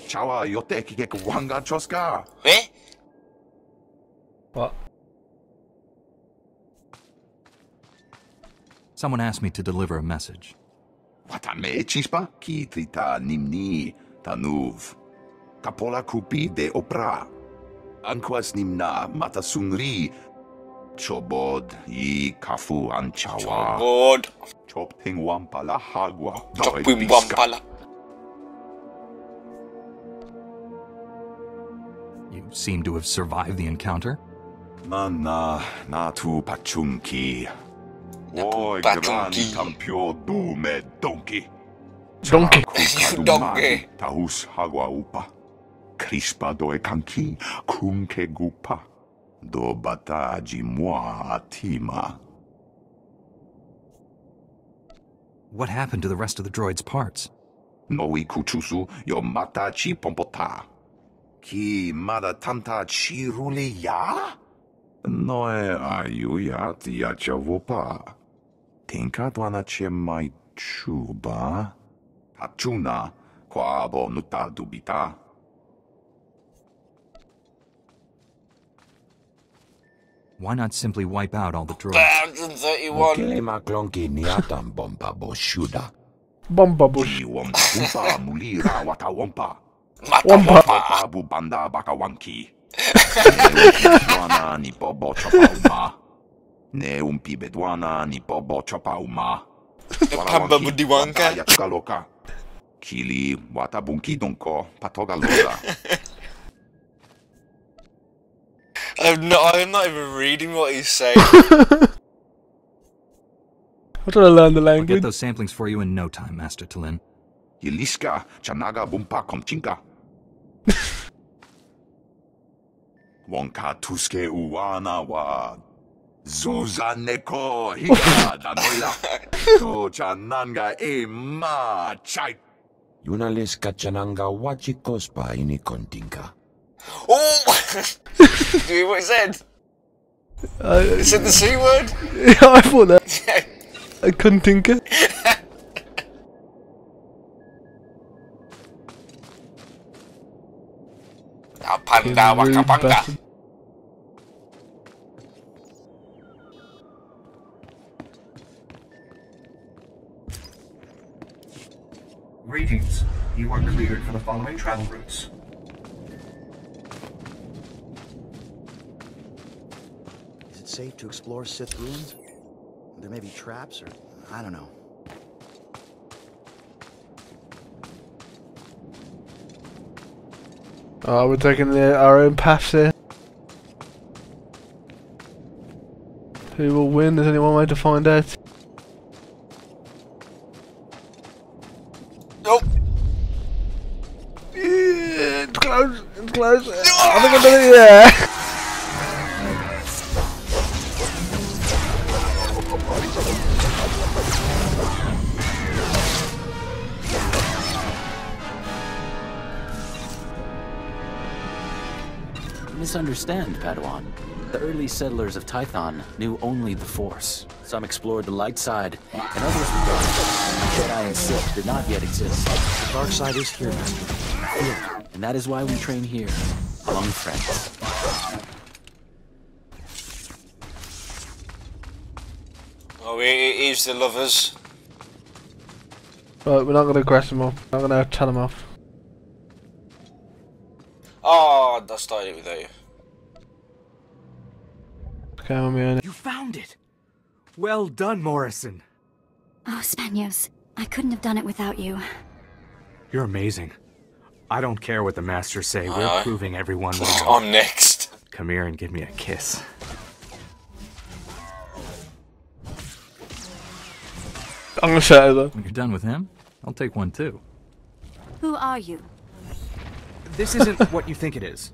Chawa yote kike wanga choska. Eh? What? Someone asked me to deliver a message. Watame chispa ki trita nimni tanuv. Kapola kupi de opra. Anquas nimna matasungri. Chobod I kafu anchawa. God. Chopting wampala hagwa. Chopin wampala. You seem to have survived the encounter. Mana natu pachunki. Oi Pachunki. grani tampio dume donkey. Donkey. Donkey. Tahus hagwa upa. Crispa doe kanki kunke gupa. Do bataji moi atima. What happened to the rest of the droid's parts? Noi kuchusu yo mata chi pompota. Ki mada tamta chi ruli ya? Noe ayu ya tia chavopa. Tinka dwana che mai chuba. Hachuna kwa bo nuta dubita. Why not simply wipe out all the droids? 131. Kele maklonki niatan bomba boshuda. Bomba bush. Ki wompa umpa mulira wata wompa. Wampa. Wompa bubanda baka wanki. Bedwana ni bobo chopa uma. Ne umpi bedwana ni bobo chopa uma. Pamba budiwanka. Yatuka loka. Kili wata bunki donko patoga loza. I'm not even reading what he's saying. I'm trying to learn the I'll language. get those samplings for you in no time, Master Talin. Yiliska chanaga bumpa komchinka. Wonka tuske uwana wa. Zuza neko hika danoila. To chananga ma chai. Yunales kachananga wachikospa ini kontinka. Oh! Do you hear what he said? He said the C word? Yeah, I thought that. I couldn't think it. Panda waka panga. Greetings. You are cleared for the following travel routes. Is it safe to explore Sith ruins? There may be traps, or I don't know. Oh, we're taking our own paths here. Who will win? There's only one way to find out. Nope. Yeah, it's close. It's close. I think I did it. Yeah. Misunderstand, Padawan. The early settlers of Tython knew only the Force. Some explored the light side, and others regarded Jedi and Sith did not yet exist. The dark side is here, Master. Feel it, and that is why we train here, among friends. Oh, he's the lovers. Right, we're not going to aggress them off. We're not going to tell them off. Oh, I started it without you. Okay, I'm on my own. You found it! Well done, Morrison. Oh, Spanios, I couldn't have done it without you. You're amazing. I don't care what the masters say, we're proving everyone wrong. I'm next. Come here and give me a kiss. I'm going to say it though. When you're done with him, I'll take one too. Who are you? This isn't what you think it is.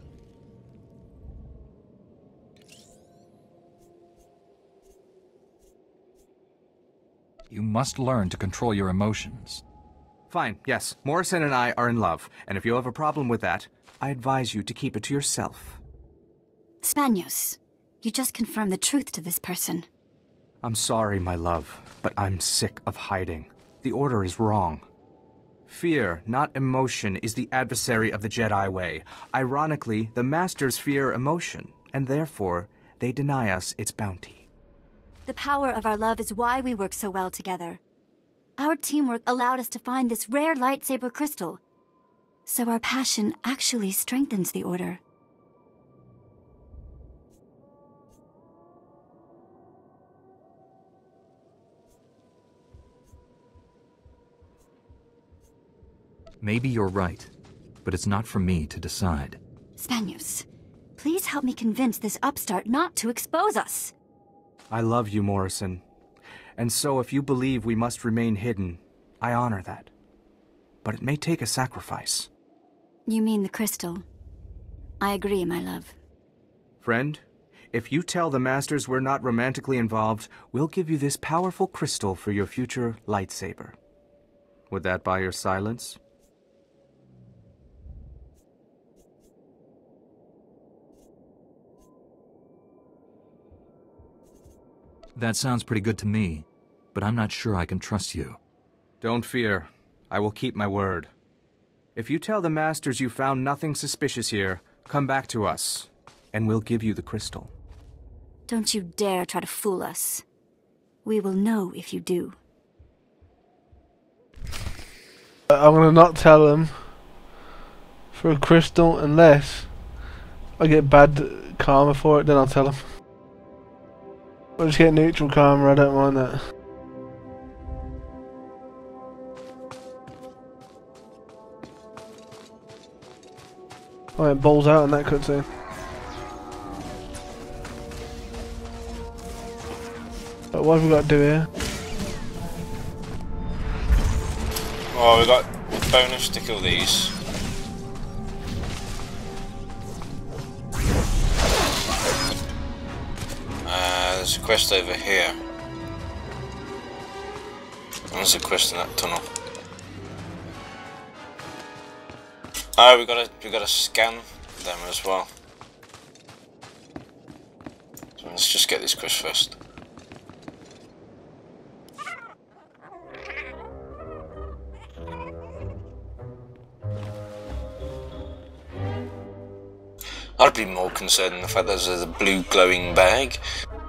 You must learn to control your emotions. Fine, yes. Morrison and I are in love, and if you have a problem with that, I advise you to keep it to yourself. Spanios, you just confirmed the truth to this person. I'm sorry, my love, but I'm sick of hiding. The Order is wrong. Fear, not emotion, is the adversary of the Jedi way. Ironically, the Masters fear emotion, and therefore, they deny us its bounty. The power of our love is why we work so well together. Our teamwork allowed us to find this rare lightsaber crystal. So our passion actually strengthens the Order. Maybe you're right, but it's not for me to decide. Spanios, please help me convince this upstart not to expose us. I love you, Morrison. And so if you believe we must remain hidden, I honor that. But it may take a sacrifice. You mean the crystal? I agree, my love. Friend, if you tell the Masters we're not romantically involved, we'll give you this powerful crystal for your future lightsaber. Would that buy your silence? That sounds pretty good to me, but I'm not sure I can trust you. Don't fear. I will keep my word. If you tell the Masters you found nothing suspicious here, come back to us, and we'll give you the crystal. Don't you dare try to fool us. We will know if you do. I'm gonna not tell them for a crystal unless I get bad karma for it, then I'll tell them. I'll just get neutral karma, I don't mind that. Oh, it balls out in that cutscene. But what have we got to do here? Oh, we got bonus to kill these. There's a quest over here. And there's a quest in that tunnel. Oh, we gotta scan them as well. So let's just get this quest first. I'd be more concerned in the fact that there's a blue glowing bag.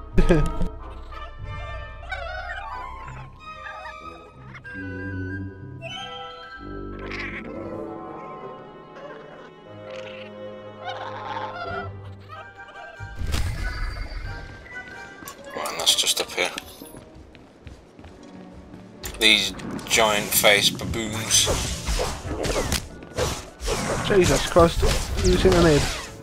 Right, and that's just up here. These giant faced baboons. Jesus Christ, you seen the need?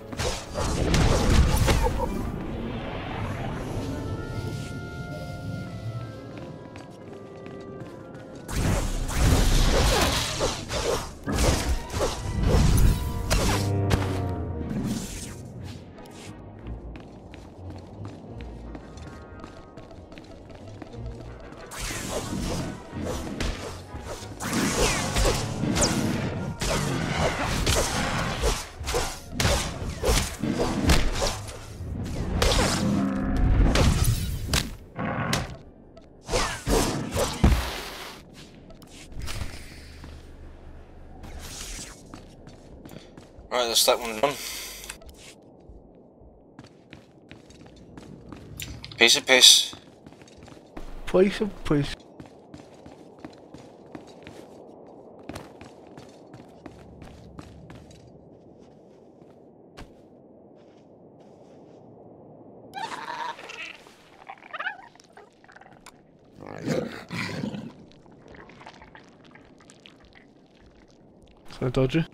Right, that's that one done. Piece of piss. Piece of piss. So dodgy.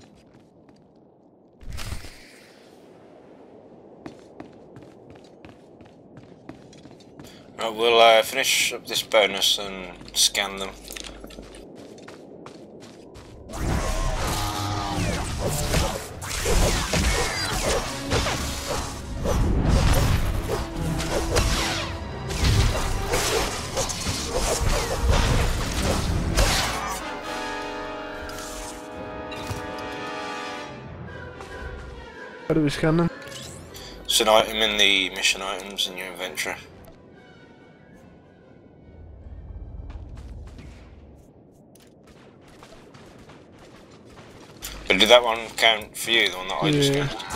Right, we'll finish up this bonus and scan them. How do we scan them? It's an item in the mission items in your inventory. did that one count for you, the one that I just Yeah. scanned?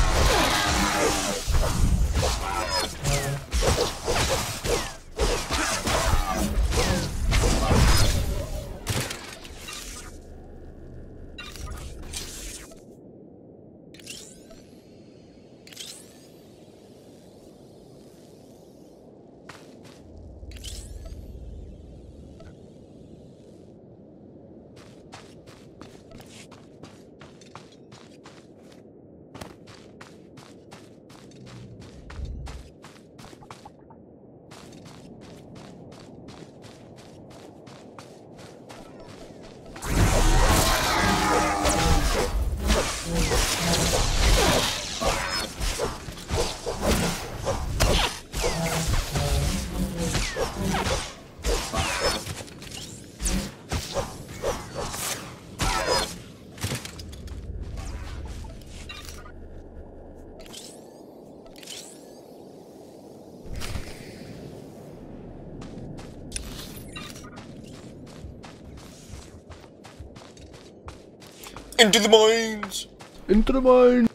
Into the mines! Into the mine!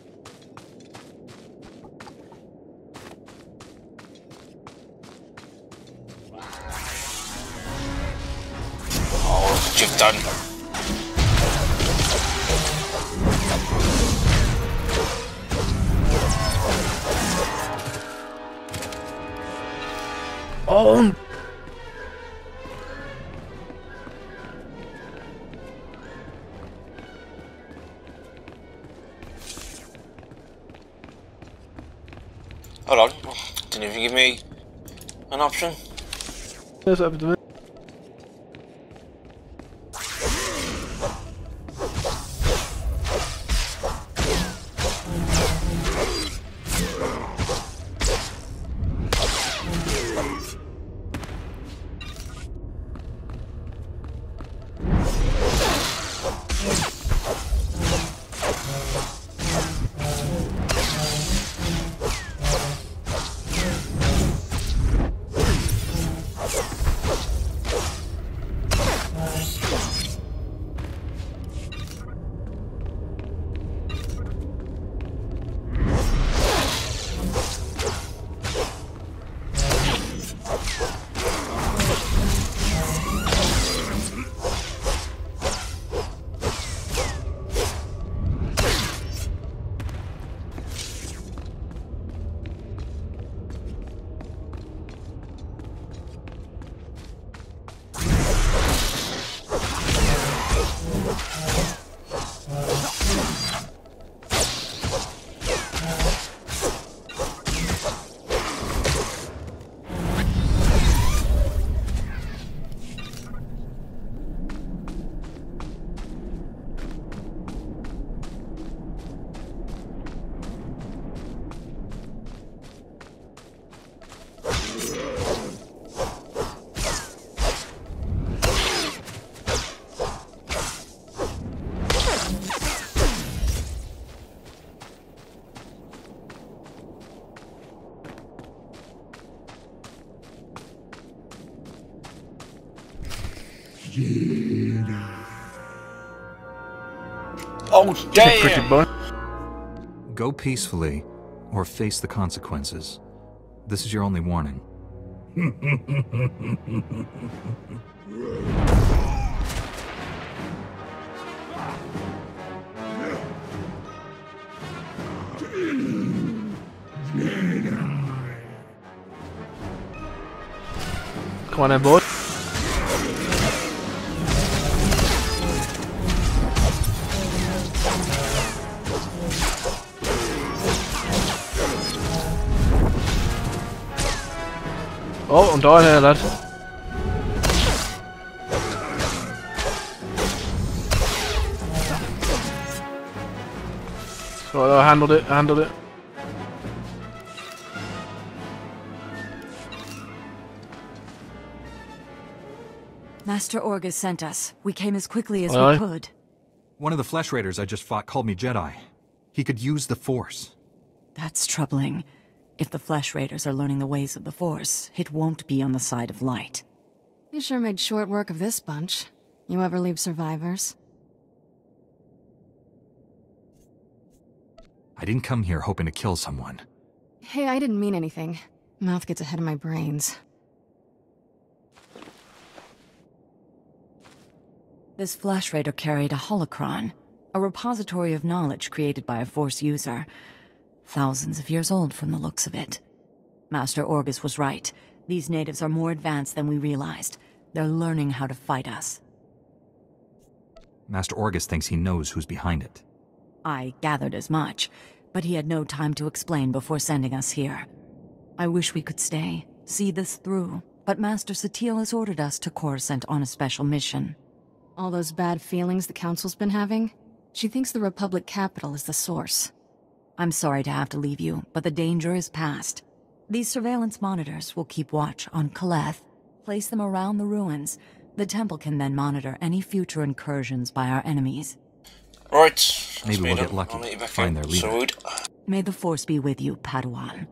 Oh, what you've done. Oh! Hold on. Didn't even give me an option. That's what happened to me. Oh, damn! Go peacefully, or face the consequences. This is your only warning. Come on then, boy. Oh, I'm dying here, lad. Right, I handled it, Master Orgus sent us. We came as quickly as Aye. we could. One of the Flesh Raiders I just fought called me Jedi. He could use the Force. That's troubling. If the Flesh Raiders are learning the ways of the Force, it won't be on the side of light. You sure made short work of this bunch. You ever leave survivors? I didn't come here hoping to kill someone. Hey, I didn't mean anything. Mouth gets ahead of my brains. This Flash Raider carried a holocron, a repository of knowledge created by a Force user. Thousands of years old from the looks of it. Master Orgus was right. These natives are more advanced than we realized. They're learning how to fight us. Master Orgus thinks he knows who's behind it. I gathered as much, but he had no time to explain before sending us here. I wish we could stay, see this through, but Master Satele has ordered us to Coruscant on a special mission. All those bad feelings the Council's been having? She thinks the Republic capital is the source. I'm sorry to have to leave you, but the danger is past. These surveillance monitors will keep watch on Caleth, place them around the ruins. The temple can then monitor any future incursions by our enemies. Right. Maybe we'll get lucky, find their leader. May the Force be with you, Padawan.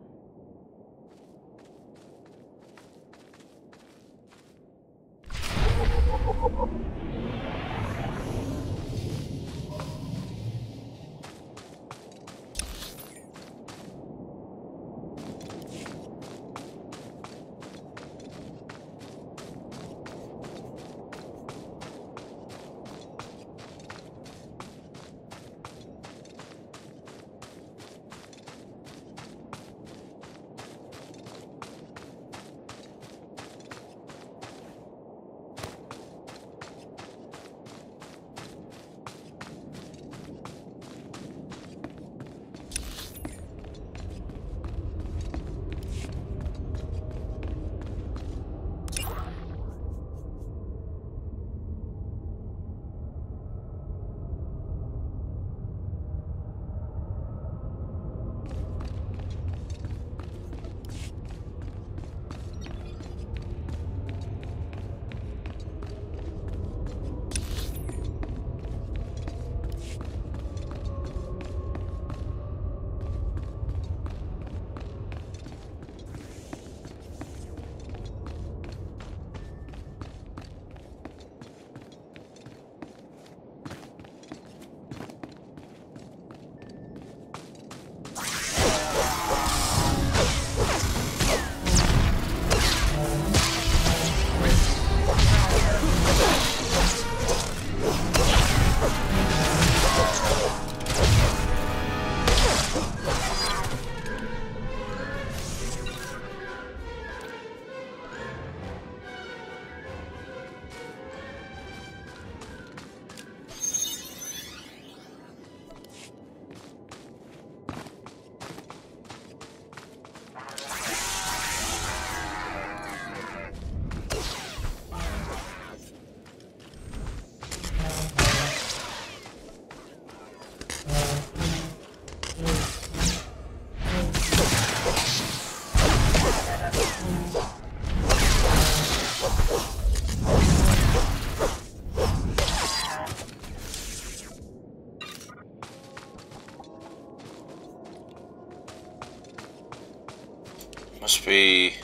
Must be...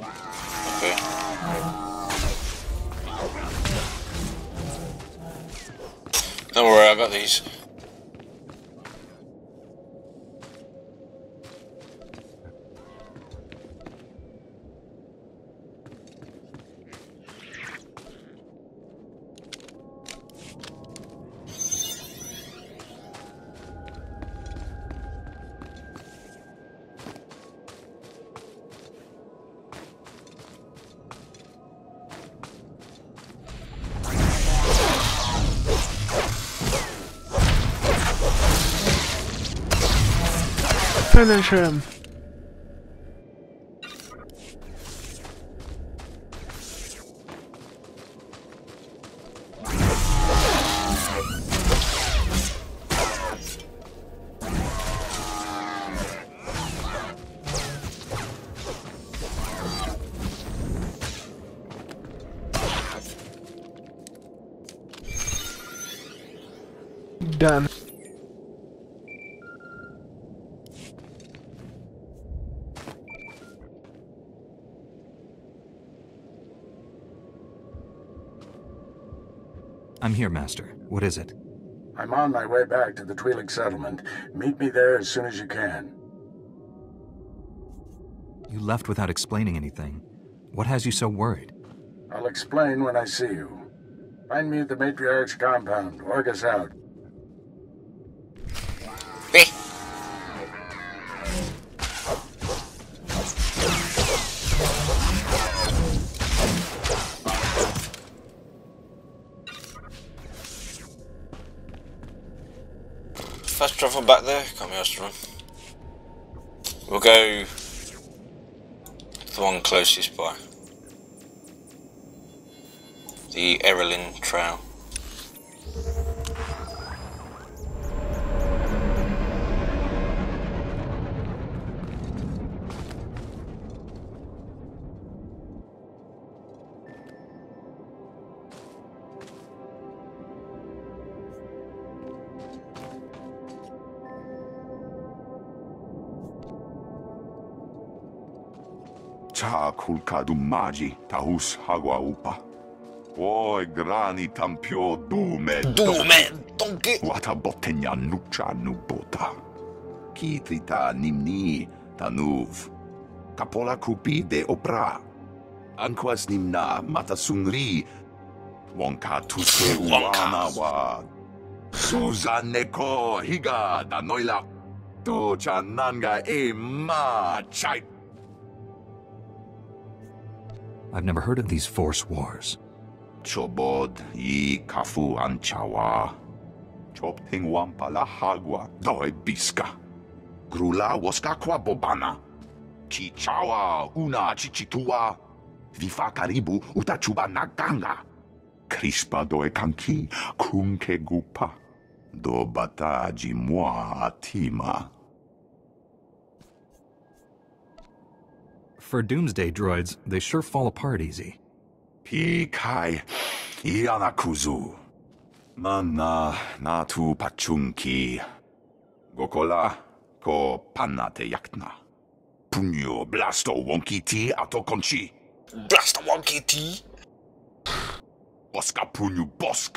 okay. Don't worry, I got these. Finish him. Done. I'm here, Master. What is it? I'm on my way back to the Twi'lek settlement. Meet me there as soon as you can. You left without explaining anything. What has you so worried? I'll explain when I see you. Find me at the Matriarch's compound. Orgus out. Fast travel back there, can't be asked to run. We'll go the one closest by. The Erelin Trail. Cha kulkadu magi tahus hagwa upa. Oi grani tampio dume donkey. Wata botenya nucha nubota. Kitrita nimni tanuv. Kapola kupi de opra. Anquas nimna matasungri. Wonka tuse uana wa. Suzaneko higa da noila. To chananga e ma chai. I've never heard of these Force Wars. Chobod I kafu anchawa. Chopting wampala hagwa doi biska. Grula woska kwa bobana. Chichawa una chichitua. Vifa karibu utachuba naganga. Crispa doe kanki kunke gupa. Do bataji moi atima. For doomsday droids, they sure fall apart easy. Pikai Ianakuzu. Mana natu pachunki. Gokola ko panate yakna. Punyo blasto wonki ti atokonchi. Blasto wonki ti. Boska punyu boska.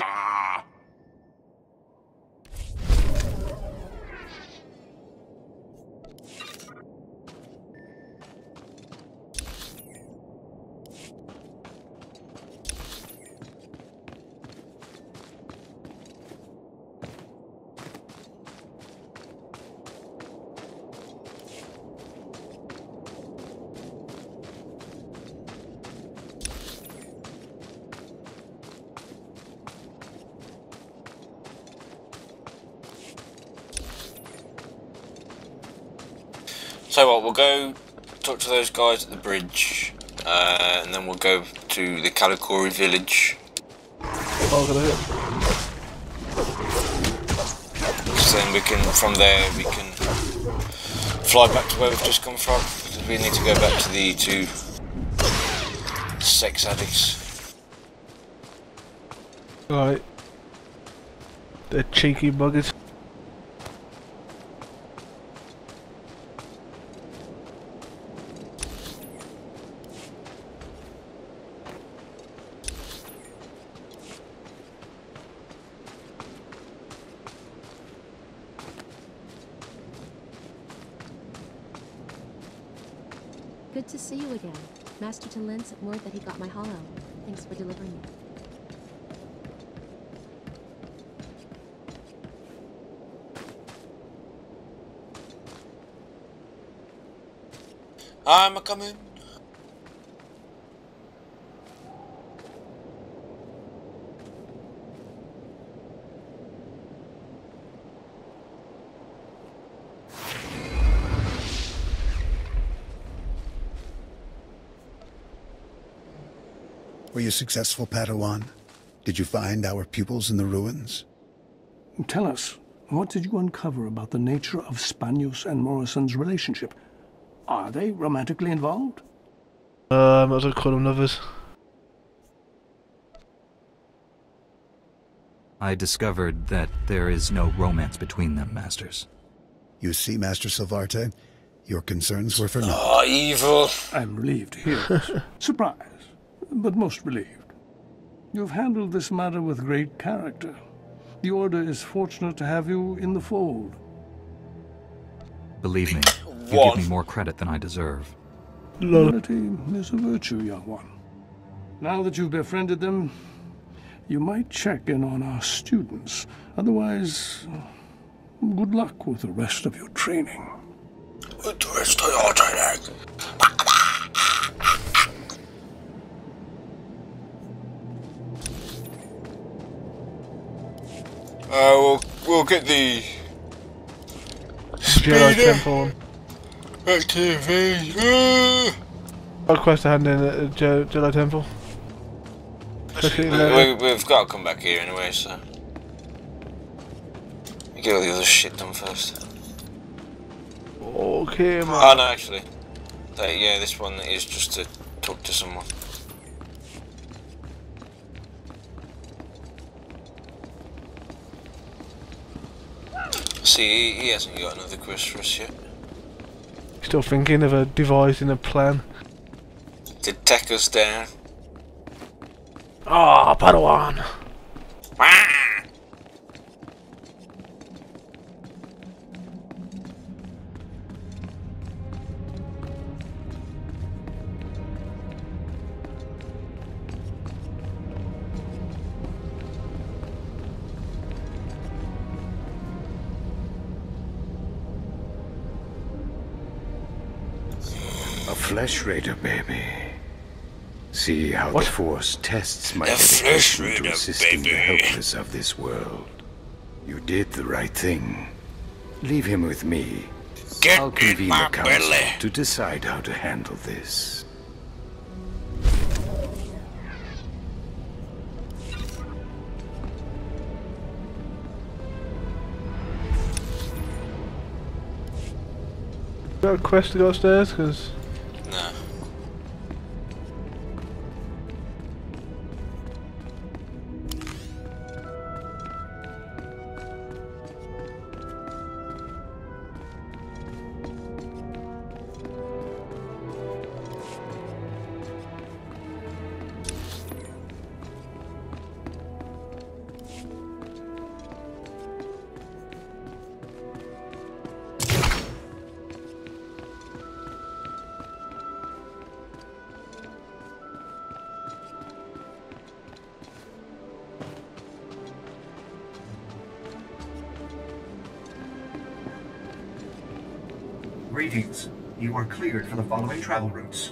So what, we'll go talk to those guys at the bridge, and then we'll go to the Kalikori village. So then we can, from there, we can fly back to where we've just come from, because we need to go back to the two sex addicts. Alright. The cheeky buggers. Good to see you again. Master T'Lyn sent word that he got my hollow. Thanks for delivering it. I'm a-coming. Were you successful, Padawan? Did you find our pupils in the ruins? Tell us, what did you uncover about the nature of Spanius and Morrison's relationship? Are they romantically involved? As I call them lovers. I discovered that there is no romance between them, Masters. You see, Master Silvarte, your concerns were for naught. Oh, evil! I'm relieved to hear this. Surprised, but most relieved. You've handled this matter with great character. the Order is fortunate to have you in the fold. Believe me, you give me more credit than I deserve. Humility is a virtue, young one. Now that you've befriended them, you might check in on our students. Otherwise, good luck with the rest of your training. With the rest of your training? We'll get the Jedi Temple. Activity. Request to hand in at the Jedi Temple. We've got to come back here anyway, so we get all the other shit done first. Okay, man. Oh no, actually, yeah, this one is just to talk to someone. See, he hasn't got another quest for us yet. Still thinking of devising a plan. To take us down. Ah, Padawan! A Flesh Raider, baby. See how the Force tests my dedication to assisting the helpless of this world. You did the right thing. Leave him with me. I'll convene the council to decide how to handle this. Got a quest to go upstairs? Because... No. Greetings. You are cleared for the following travel routes.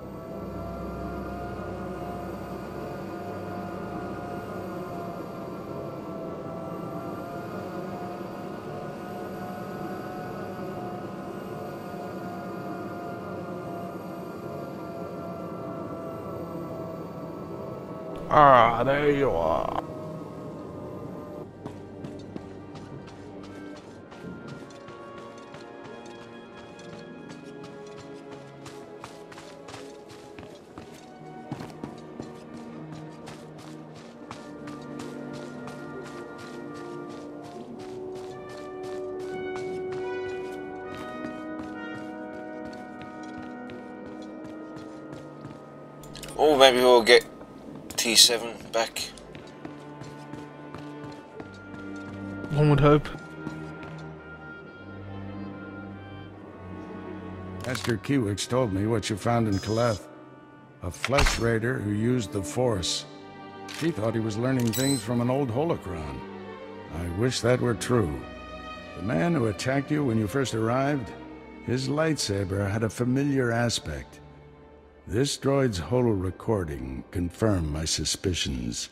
Ah, there you are. Or maybe we'll get T7 back. One would hope. Master Kiwix told me what you found in Kaleth. A Flesh Raider who used the Force. He thought he was learning things from an old holocron. I wish that were true. The man who attacked you when you first arrived, his lightsaber had a familiar aspect. This droid's holo recording confirmed my suspicions.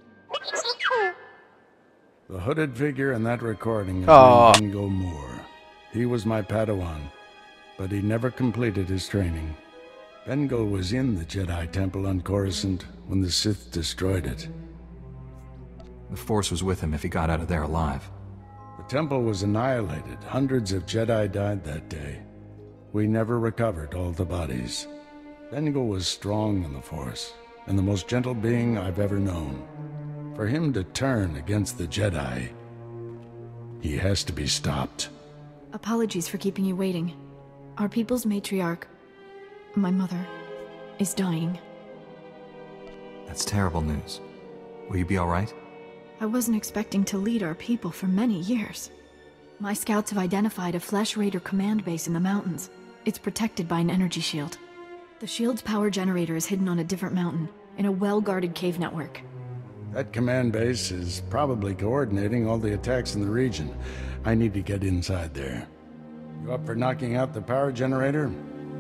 The hooded figure in that recording is Bengo Moore. He was my Padawan, but he never completed his training. Bengo was in the Jedi Temple on Coruscant when the Sith destroyed it. The Force was with him if he got out of there alive. The temple was annihilated. Hundreds of Jedi died that day. We never recovered all the bodies. Bengo was strong in the Force, and the most gentle being I've ever known. For him to turn against the Jedi, he has to be stopped. Apologies for keeping you waiting. Our people's matriarch, my mother, is dying. That's terrible news. Will you be all right? I wasn't expecting to lead our people for many years. My scouts have identified a Flesh Raider command base in the mountains. It's protected by an energy shield. The shield's power generator is hidden on a different mountain, in a well-guarded cave network. That command base is probably coordinating all the attacks in the region. I need to get inside there. You up for knocking out the power generator?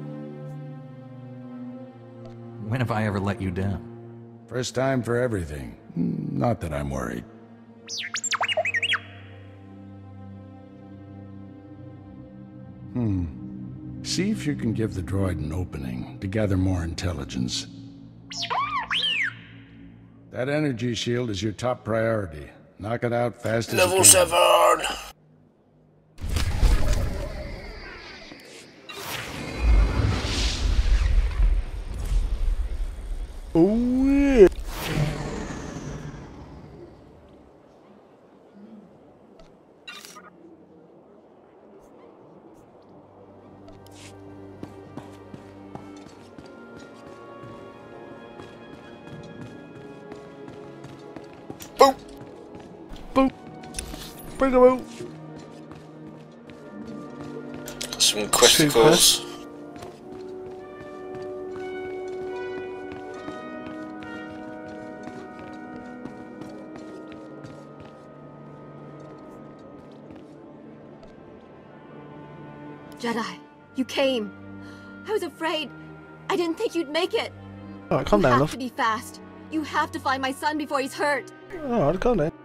When have I ever let you down? First time for everything. Not that I'm worried. See if you can give the droid an opening to gather more intelligence. That energy shield is your top priority. Knock it out fast as you can. Level 7! Oh yeah. Boop! Boop! Bring them out! Got some questicles. Jedi, you came. I was afraid. I didn't think you'd make it. Alright, calm down, You have love. to be fast. You have to find my son before he's hurt. Alright, calm down.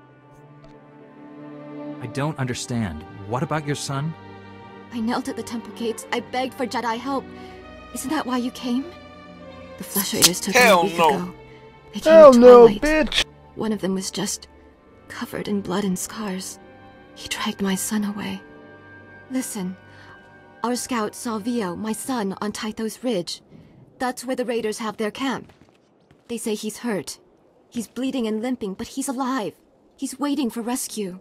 I don't understand. What about your son? I knelt at the temple gates. I begged for Jedi help. Isn't that why you came? The Flesh Raiders took him a week ago. They came Hell at no, twilight. bitch! One of them was just covered in blood and scars. He dragged my son away. Listen, our scout saw Vio, my son, on Tythos Ridge. That's where the Raiders have their camp. They say he's hurt. He's bleeding and limping, but he's alive. He's waiting for rescue.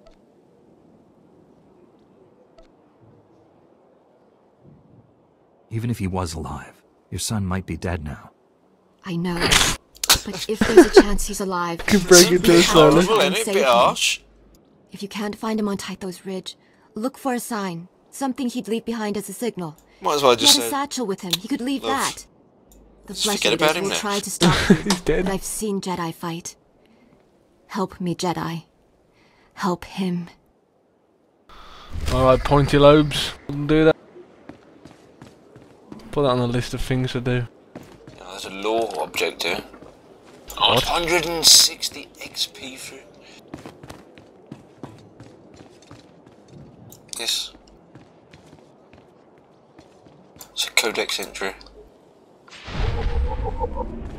Even if he was alive, your son might be dead now. I know. But if there's a chance he's alive, Can break it to a silence. If you can't find him on Tythos Ridge, look for a sign. Something he'd leave behind as a signal. Might as well just He had a say, satchel with him. He could leave love. that. The Just Flesh forget Raiders about him will now. try to stop him. He's dead. But I've seen Jedi fight. Help me, Jedi. Help him. Alright, pointy lobes. Wouldn't do that. Put that on the list of things to do. Yeah, there's a law object here. 160 XP for it. This. It's a codex entry.